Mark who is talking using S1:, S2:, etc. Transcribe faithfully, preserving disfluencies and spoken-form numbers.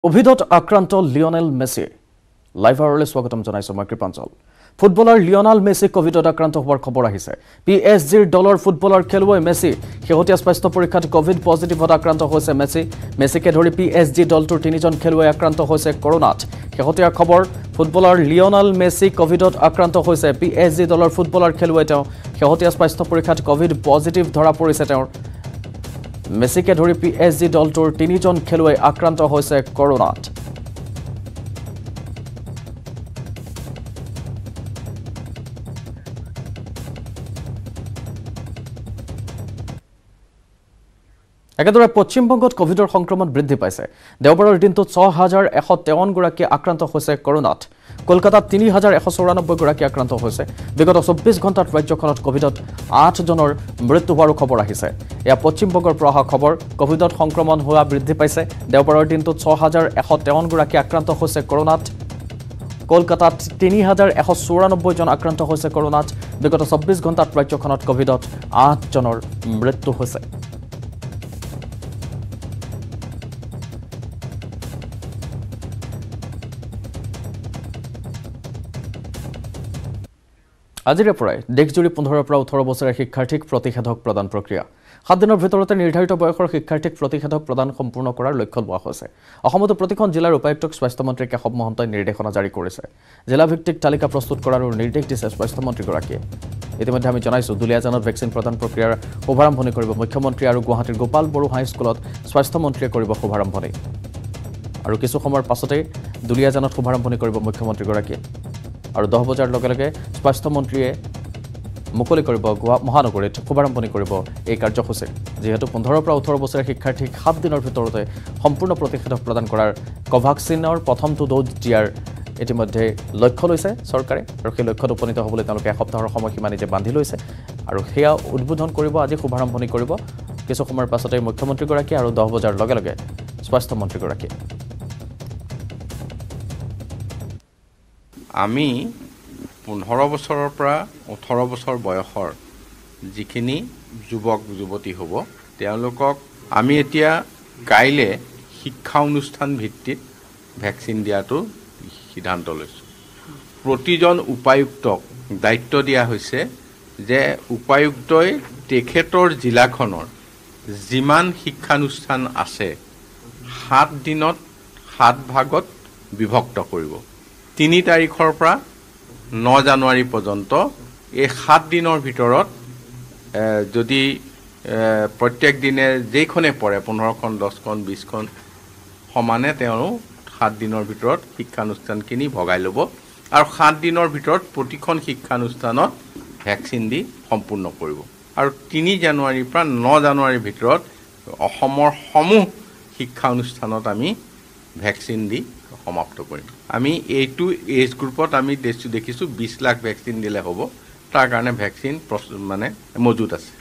S1: কোভিডত আক্ৰান্ত Lionel Messi live আৰলৈ স্বাগতম জনাইছো মই কৃপাঞ্চল ফুটবলাৰ লিওনেল মেছি কোভিডত আক্ৰান্ত হোৱাৰ খবৰ আহিছে পিএছজিৰ দলৰ ফুটবলাৰ খেলুৱৈ মেছি শেহতীয়া স্বাস্থ্য পৰীক্ষাত কোভিড পজিটিভত আক্ৰান্ত হৈছে মেছি মেছিকে ধৰি পিএছজি দলটোৰ তিনিজন খেলুৱৈ আক্ৰান্ত হৈছে কৰোনাত শেহতীয়া খবৰ ফুটবলাৰ লিওনেল মেছি কোভিডত আক্ৰান্ত হৈছে পিএছজি দলৰ ফুটবলাৰ খেলুৱৈ তেওঁ শেহতীয়া স্বাস্থ্য পৰীক্ষাত কোভিড পজিটিভ ধৰা পৰিছে তেওঁৰ মেছিকে ধৰি পিএছজি দলটোৰ তিনিজন খেলুৱৈ আক্ৰান্ত হৈছে কৰোনাত একেদৰে পশ্চিমবংগত কোভিডৰ সংক্ৰমণ বৃদ্ধি পাইছে দেওবাৰৰ দিনটোত ছয় হাজাৰ এশ তেৱন্ন গৰাকী আক্ৰান্ত হৈছে কৰোনাত কলকাতাত তিনি হাজাৰ এশ চৌৰানব্বৈ গৰাকী আক্ৰান্ত হৈছে বিগত চৌব্বিছ ঘণ্টাত ৰাজ্যখনত কোভিডত আঠ জনৰ মৃত্যু হোৱাৰ খবৰ আহিছে এয়া পশ্চিমবংগৰ পৰা অহা খবৰ কোভিডত সংক্ৰমণ হোৱা বৃদ্ধি পাইছে দেওবাৰৰ দিনটোত ছয় হাজাৰ এশ তেৱন্ন গৰাকী আক্ৰান্ত হৈছে কৰোনাত কলকাতাত তিনি হাজাৰ এশ চৌৰানব্বৈ জন আক্ৰান্ত হৈছে কৰোনাত বিগত চৌব্বিছ ঘণ্টাত ৰাজ্যখনত কোভিডত আঠ জনৰ মৃত্যু হৈছে আজিৰে পৰাই দেশজুৰি পোন্ধৰৰ পৰা ওঠৰ বছৰীয়া শিক্ষাৰ্থীক প্ৰতিষেধক প্ৰদান প্ৰক্ৰিয়া সাত দিনৰ ভিতৰতে নিৰ্ধাৰিত বয়সৰ শিক্ষাৰ্থীক প্ৰতিষেধক প্ৰদান সম্পূৰ্ণ কৰাৰ লক্ষ্য লোৱা হৈছে অসমতো প্ৰতিখন জিলাৰ উপায়ুক্তক স্বাস্থ্যমন্ত্ৰী কেশৱ মহন্তই নিৰ্দেশনা জাৰি কৰিছে জিলাভিত্তিক তালিকা প্ৰস্তুত কৰাৰ নিৰ্দেশ দিছে স্বাস্থ্যমন্ত্ৰীগৰাকীয়ে ইতিমধ্যে আমি জনাইছো দুলীয়াজানত ভেকচিন প্ৰদান প্ৰক্ৰিয়াৰ শুভাৰম্ভণি কৰিব মুখ্যমন্ত্ৰী আৰু গুৱাহাটীৰ গোপাল বড়ো হাইস্কুলত স্বাস্থ্যমন্ত্ৰীয়ে কৰিব শুভাৰম্ভণি আৰু কিছু সময়ৰ পাছতে দুলীয়াজানত শুভাৰম্ভণি কৰিব মুখ্যমন্ত্ৰীগৰাকীয়ে আৰু দহ বজাৰ লগে লগে স্বাস্থ্যমন্ত্ৰীয়ে মুকলি কৰিব মহানগৰীত শুভাৰম্ভণি কৰিব এই কাৰ্যসূচী যেহেতু পোন্ধৰৰ পৰা ওঠৰ বছৰীয়া শিক্ষাৰ্থীক সাত দিনৰ ভিতৰতে সম্পূৰ্ণ প্ৰতিষেধক প্ৰদান কৰাৰ কোভাক্সিনৰ প্ৰথমটো ড'জ দিয়াৰ ইতিমধ্যে লক্ষ্য লৈছে চৰকাৰে আৰু সেই লক্ষ্যত উপনীত হ'বলৈ তেওঁলোকে এসপ্তাহৰ সময়সীমা নিজে বান্ধি লৈছে আৰু সেয়া উদ্বোধন কৰিব আজি শুভাৰম্ভণি কৰিব কিছু সময়ৰ পাছতে মুখ্যমন্ত্ৰীগৰাকীয়ে আৰু দহ বজাৰ লগে লগে স্বাস্থ্যমন্ত্ৰীগৰাকীয়ে
S2: আমি পোন্ধৰ বছৰৰ পৰা ওঠৰ বছৰ বয়সৰ যিখিনি যুৱক যুৱতী হ'ব তেওঁলোকক আমি এতিয়া কাইলে শিক্ষা অনুষ্ঠান ভিত্তিত ভেকচিন দিয়াটো সিদ্ধান্ত লৈছোঁ প্ৰতিজন উপায়ুক্তক দায়িত্ব দিয়া হৈছে যে উপায়ুক্তই তেখেতৰ জিলাখনৰ যিমান শিক্ষানুষ্ঠান আছে সাত দিনত সাত ভাগত বিভক্ত কৰিব তিনি তাৰিখৰ পৰা ন জানুৱাৰী পৰ্যন্ত এই সাত দিনৰ ভিতৰত যদি প্ৰত্যেক দিনে যেইখনে পৰে পোন্ধৰখন দহখন বিছখন সমানে তেওঁ সাত দিনৰ ভিতৰত শিক্ষানুষ্ঠানখিনি ভগাই ল'ব আৰু সাত দিনৰ ভিতৰত প্ৰতিখন শিক্ষানুষ্ঠানত ভেকচিন দি সম্পূৰ্ণ কৰিব আৰু তিনি জানুৱাৰীৰ পৰা ন জানুৱাৰীৰ ভিতৰত অসমৰ সমূহ শিক্ষা অনুষ্ঠানত আমি ভেকচিন দি সমাপ্ত কৰিম আমি এইটো এজ গ্ৰুপত আমি দেখিছোঁ বিছ লাখ ভেকচিন দিলে হ'ব তাৰ কাৰণে ভেকচিন মানে মজুত আছে